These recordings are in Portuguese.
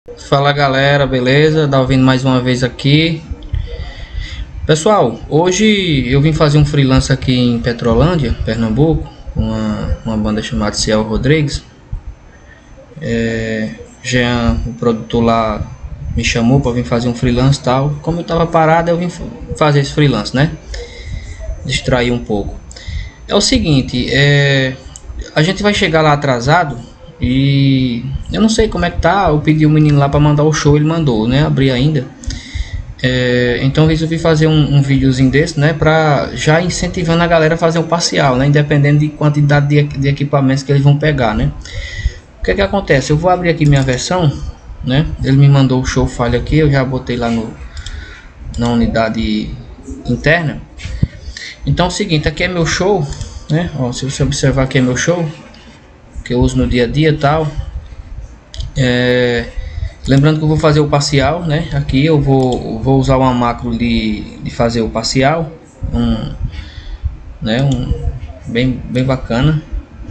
Fala galera, beleza? Dalvin mais uma vez aqui. Pessoal, hoje eu vim fazer um freelance aqui em Petrolândia, Pernambuco, com uma banda chamada Ciel Rodrigues. Jean, o produtor lá, me chamou para vir fazer um freelance e tal. Como eu tava parado, eu vim fazer esse freelance, né? Distrair um pouco. É o seguinte, a gente vai chegar lá atrasado. E eu não sei como é que tá. Eu pedi o menino lá para mandar o show, ele mandou, né? Abri ainda. Então eu resolvi fazer um videozinho desse, né? Pra já incentivando a galera a fazer o parcial, né? Independente de quantidade de equipamentos que eles vão pegar, né? O que que acontece? Eu vou abrir aqui minha versão, né? Ele me mandou o show file aqui, eu já botei lá na unidade interna. Então é o seguinte, aqui é meu show, né? Ó, se você observar, aqui é meu show que eu uso no dia a dia e tal. Lembrando que eu vou fazer o parcial, né? Aqui eu vou usar uma macro de fazer o parcial, bem bacana.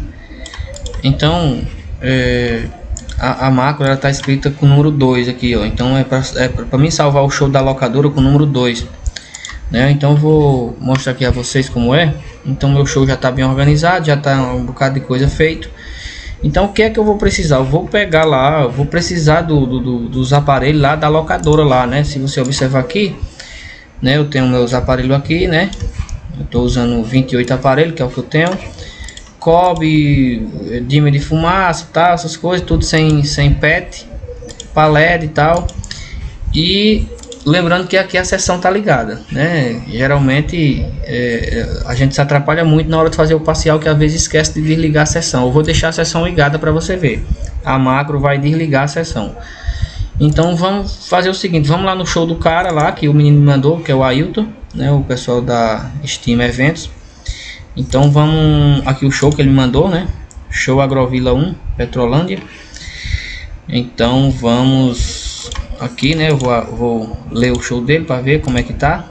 Então a macro ela tá escrita com o número 2 aqui, ó. Então é para mim salvar o show da locadora com o número 2, né? Então eu vou mostrar aqui a vocês como é. Então meu show já tá bem organizado, já tá um bocado de coisa feito. Então o que é que eu vou precisar? Eu vou pegar lá, eu vou precisar dos aparelhos lá da locadora lá, né? Se você observar aqui, né? Eu tenho meus aparelhos aqui, né? Eu tô usando 28 aparelhos, que é o que eu tenho. Cobre, dimmer de fumaça, tal, essas coisas, tudo sem PET, palete e tal. E lembrando que aqui a seção tá ligada, né? Geralmente a gente se atrapalha muito na hora de fazer o parcial, que às vezes esquece de desligar a seção. Eu vou deixar a seção ligada para você ver. A macro vai desligar a seção. Então vamos fazer o seguinte, vamos lá no show do cara lá que o menino me mandou, que é o Ailton, né? O pessoal da Steam Eventos. Então vamos aqui o show que ele me mandou, né? Show Agrovila 1, Petrolândia. Então vamos aqui, né? Eu vou ler o show dele para ver como é que tá,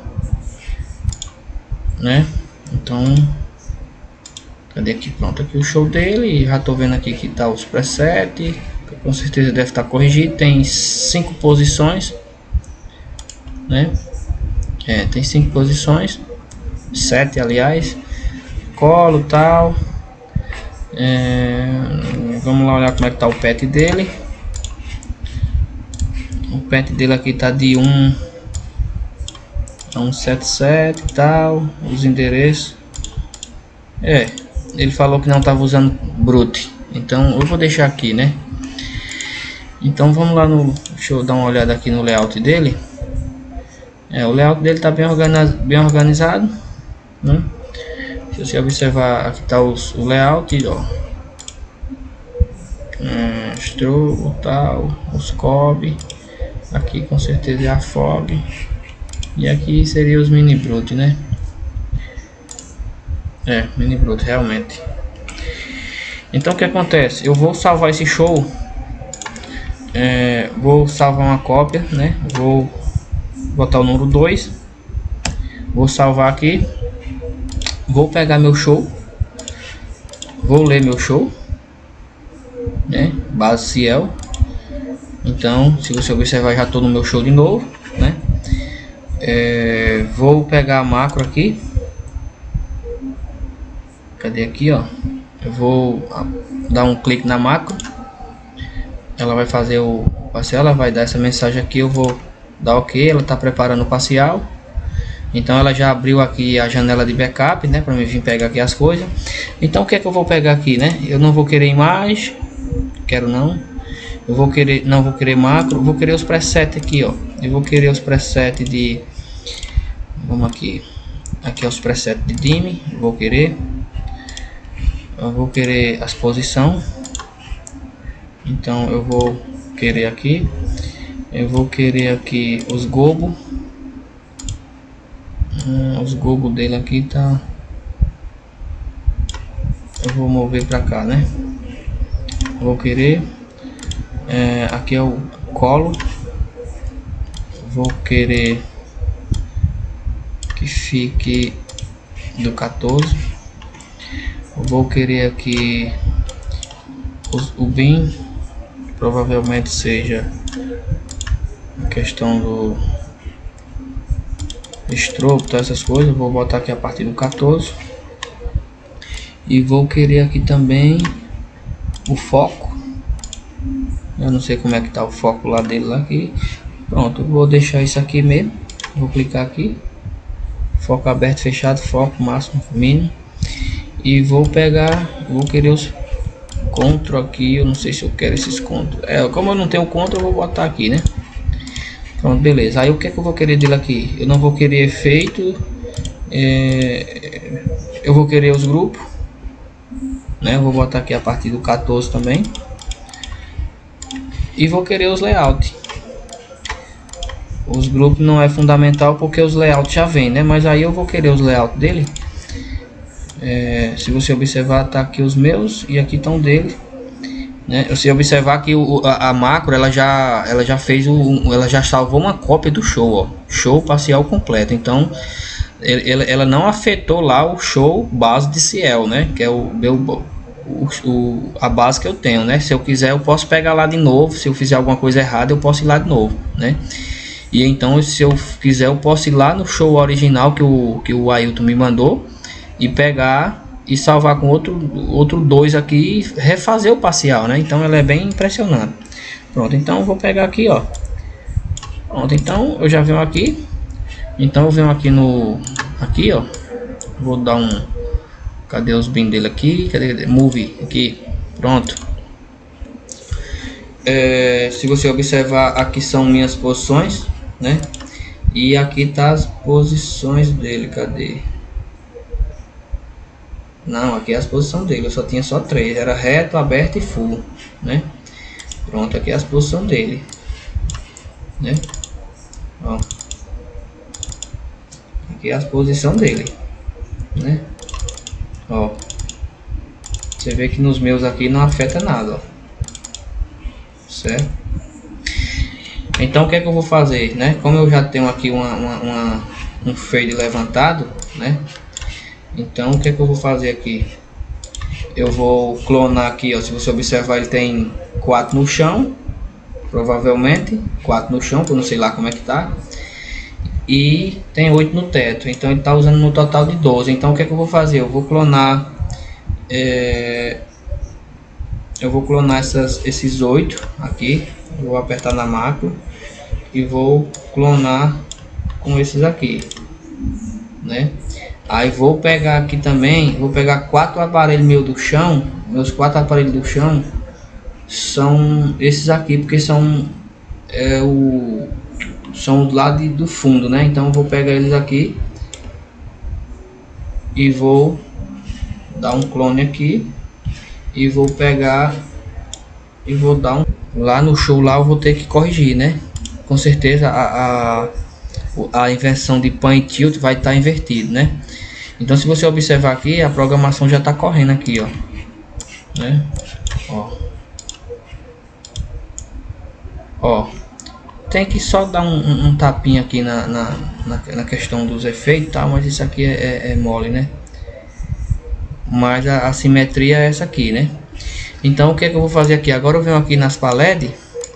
né? Então cadê aqui? Pronto, aqui o show dele. Já tô vendo aqui que tá os presets, com certeza deve estar corrigido. Tem 5 posições, né? Tem 5 posições, 7 aliás, colo tal. Vamos lá olhar como é que tá o pet dele. O pet dele aqui tá de 177 e tal. Os endereços. Ele falou que não estava usando brute. Então eu vou deixar aqui, né? Então vamos lá no. Deixa eu dar uma olhada aqui no layout dele. O layout dele tá bem organizado, né? Se você observar, aqui tá o layout, ó. Strobo tal, os cob. Aqui com certeza é a fog. E aqui seria os mini brute, né? Mini brute realmente. Então o que acontece? Eu vou salvar esse show. Vou salvar uma cópia, né? Vou botar o número 2. Vou salvar aqui. Vou pegar meu show. Vou ler meu show, né? Base Ciel. Então, se você observar, já estou no meu show de novo, né? Vou pegar a macro aqui. Cadê aqui, ó? Eu vou dar um clique na macro. Ela vai fazer o parcial, ela vai dar essa mensagem aqui. Eu vou dar OK. Ela está preparando o parcial. Então ela já abriu aqui a janela de backup, né? Para mim vir pegar aqui as coisas. Então o que é que eu vou pegar aqui, né? Eu não vou querer imagem. Quero não. Eu vou querer, não vou querer macro, vou querer os presets aqui, ó. Eu vou querer os presets de, vamos aqui é os presets de dim, eu vou querer as posições. Então eu vou querer aqui, os gobo. Os gobo dele aqui tá, eu vou mover para cá, né? Vou querer aqui é o colo. Vou querer que fique do 14. Vou querer aqui o bin provavelmente seja a questão do estrobo, tá, essas coisas. Vou botar aqui a partir do 14 e vou querer aqui também o foco. Eu não sei como é que tá o foco lá dele lá aqui. Pronto, vou deixar isso aqui mesmo. Vou clicar aqui, foco aberto, fechado, foco máximo, mínimo, e vou querer os control aqui. Eu não sei se eu quero esses control. Como eu não tenho control, eu vou botar aqui, né? Pronto, beleza. Aí o que é que eu vou querer dele aqui? Eu não vou querer efeito, eu vou querer os grupos, né? Eu vou botar aqui a partir do 14 também, e vou querer os layouts. Os grupos não é fundamental porque os layouts já vem, né? Mas aí eu vou querer os layouts dele. Se você observar, tá aqui os meus e aqui estão dele, né? Se observar que a macro ela já fez ela já salvou uma cópia do show, ó, show parcial completo. Então ela não afetou lá o show base de Ciel, né? Que é a base que eu tenho, né? Se eu quiser eu posso pegar lá de novo. Se eu fizer alguma coisa errada eu posso ir lá de novo, né? E então se eu quiser eu posso ir lá no show original que o Ailton me mandou e pegar e salvar com outro 2 aqui e refazer o parcial, né? Então ela é bem impressionante. Pronto, então eu vou pegar aqui, ó. Pronto, então eu já venho aqui. Então eu venho aqui aqui, ó. Vou dar cadê os bin dele aqui? Cadê? Move aqui. Pronto. Se você observar, aqui são minhas posições, né? E aqui tá as posições dele. Cadê? Não, aqui é as posições dele. Eu só tinha só 3. Era reto, aberto e full, né? Pronto, aqui é as posições dele, né? Ó. Aqui é as posições dele, né? Ó. Você vê que nos meus aqui não afeta nada, ó. Certo? Então o que é que eu vou fazer, né? Como eu já tenho aqui um fade levantado, né? Então o que é que eu vou fazer aqui? Eu vou clonar aqui, ó. Se você observar, ele tem 4 no chão, provavelmente 4 no chão, eu não sei lá como é que tá, e tem 8 no teto. Então ele tá usando no total de 12. Então o que é que eu vou fazer? Eu vou clonar esses 8 aqui. Vou apertar na macro e vou clonar com esses aqui, né? Aí vou pegar aqui também, vou pegar 4 aparelhos meus do chão. Meus 4 aparelhos do chão são esses aqui, porque são do lado do fundo, né? Então eu vou pegar eles aqui e vou dar um clone aqui e vou pegar e vou dar lá no show lá. Eu vou ter que corrigir, né? Com certeza a inversão de pan e tilt vai estar invertido, né? Então se você observar aqui, a programação já está correndo aqui, ó, né? Ó, tem que só dar um tapinha aqui na questão dos efeitos, tá? Mas isso aqui é mole, né? Mas a simetria é essa aqui, né? Então o que é que eu vou fazer aqui? Agora eu venho aqui nas paled.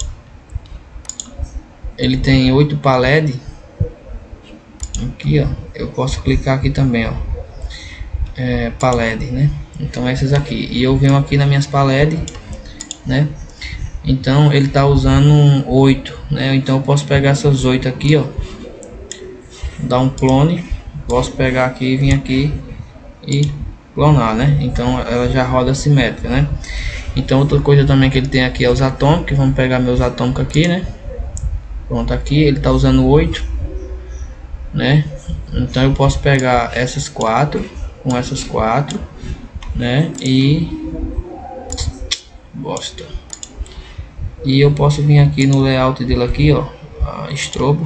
Ele tem 8 paled. Aqui, ó. Eu posso clicar aqui também, ó. Paled, né? Então essas aqui. E eu venho aqui nas minhas paled, né? Então ele tá usando 8, né? Então eu posso pegar essas 8 aqui, ó. Dar um clone. Posso pegar aqui e vir aqui e clonar, né? Então ela já roda simétrica, né? Então outra coisa também que ele tem aqui é os atômicos. Vamos pegar meus atômicos aqui, né? Pronto, aqui ele tá usando 8, né? Então eu posso pegar essas 4 com essas 4, né? E bosta. E eu posso vir aqui no layout dele aqui, ó, estrobo.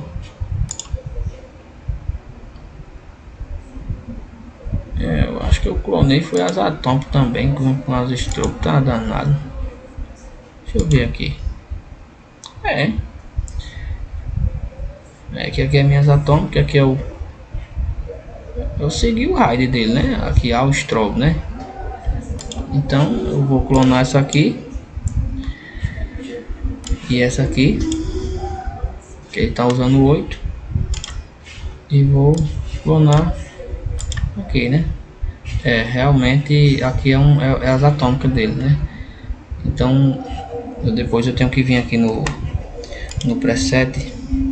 Eu acho que eu clonei foi as atômicos também com as estrobo, tá danado. Deixa eu ver aqui. Que aqui é minhas atômicas, aqui é eu segui o raid dele, né? Aqui há o strobe, né? Então eu vou clonar isso aqui e essa aqui, que ele tá usando 8, e vou clonar aqui, né? Realmente aqui é as atômicas dele, né? Então depois eu tenho que vir aqui no preset,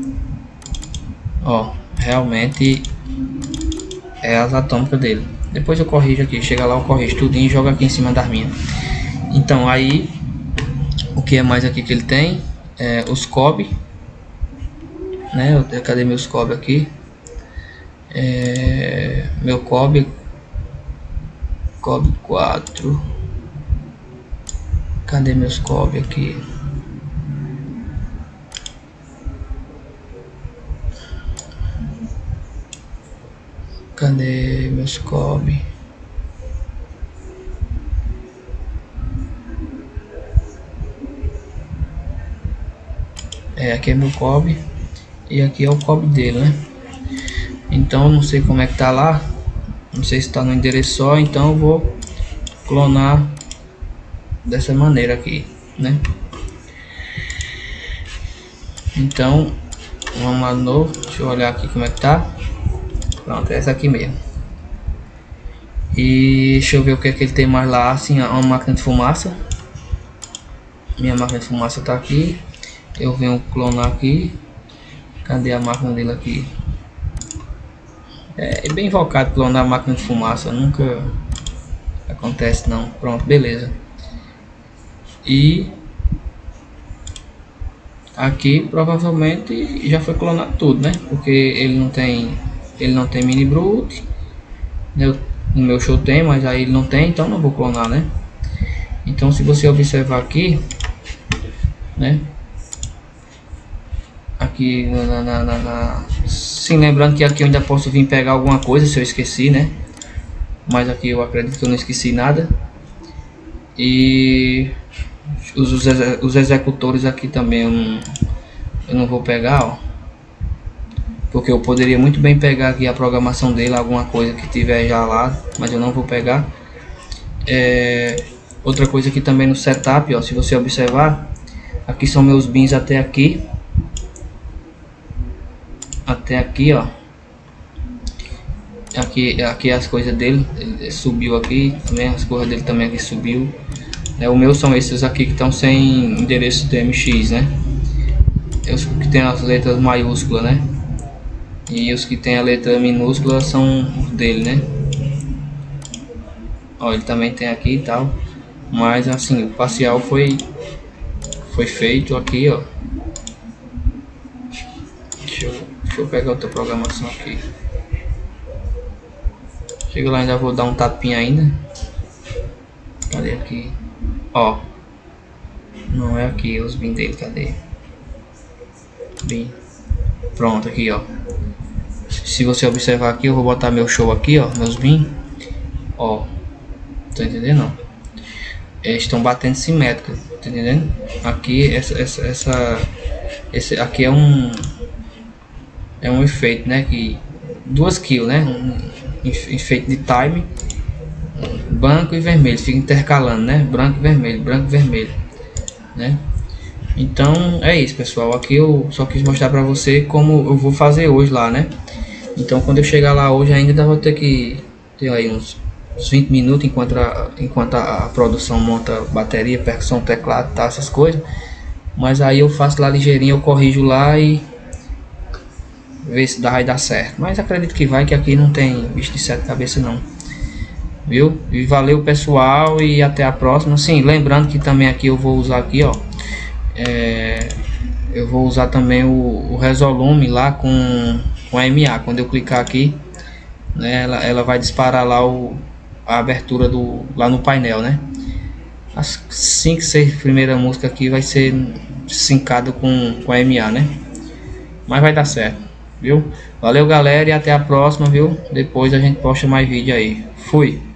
ó, realmente é as atômicas dele. Depois eu corrijo aqui, chega lá eu corrijo tudinho e jogo aqui em cima das minhas. Então aí o que é mais aqui que ele tem os COB, né? Cadê meus COB aqui? Meu COB 4. Cadê meus COB aqui? Cadê meus COB? Aqui é meu COB e aqui é o COB dele, né? Então não sei como é que tá lá, não sei se está no endereço só, então eu vou clonar dessa maneira aqui, né? Então vamos lá de novo, deixa eu olhar aqui como é que tá. Pronto, é essa aqui mesmo. E deixa eu ver o que é que ele tem mais lá. Assim, uma máquina de fumaça. Minha máquina de fumaça tá aqui. Eu venho clonar aqui. Cadê a máquina dele aqui? É bem invocado clonar a máquina de fumaça. Nunca acontece não. Pronto, beleza. E aqui provavelmente já foi clonado tudo, né? Porque ele não tem mini brute. No meu show tem, mas aí ele não tem, então não vou clonar, né? Então se você observar aqui, né? Aqui sim, lembrando que aqui eu ainda posso vir pegar alguma coisa se eu esqueci, né? Mas aqui eu acredito que eu não esqueci nada. E os executores aqui também eu não vou pegar, ó, porque eu poderia muito bem pegar aqui a programação dele, alguma coisa que tiver já lá, mas eu não vou pegar. Outra coisa aqui também no setup, ó, se você observar, aqui são meus bins até aqui, ó. Aqui as coisas dele, ele subiu aqui também, as coisas dele também aqui subiu. O meu são esses aqui que estão sem endereço TMX, né? Os que tem as letras maiúsculas, né? E os que tem a letra minúscula são os dele, né? Ó, ele também tem aqui e tal. Mas assim, o parcial foi feito aqui, ó. Deixa eu pegar outra programação aqui. Chega lá, ainda vou dar um tapinha ainda. Cadê aqui? Ó, não é aqui os bin dele, cadê? Bin. Pronto, aqui, ó. Se você observar aqui, eu vou botar meu show aqui, ó, meus bin. Ó, tá entendendo? Não? Eles estão batendo simétrico, tá entendendo? Aqui esse aqui é um efeito, né? Que 2 kills, né? Um efeito de time. Branco e vermelho, fica intercalando, né? Branco e vermelho, né? Então é isso, pessoal. Aqui eu só quis mostrar para você como eu vou fazer hoje lá, né? Então quando eu chegar lá hoje ainda vou ter que ter aí uns 20 minutos enquanto a produção monta bateria, percussão, teclado, tá, essas coisas. Mas aí eu faço lá ligeirinho, eu corrijo lá e ver se vai dar certo. Mas acredito que vai, que aqui não tem bicho de 7 cabeças não. Viu? E valeu, pessoal, e até a próxima. Sim, lembrando que também aqui eu vou usar aqui, ó, eu vou usar também o Resolume lá com a MA. Quando eu clicar aqui, né, ela vai disparar lá a abertura lá no painel, né? As 5, 6 primeiras músicas aqui vai ser sincado com a MA, né? Mas vai dar certo, viu? Valeu, galera, e até a próxima, viu? Depois a gente posta mais vídeo aí. Fui!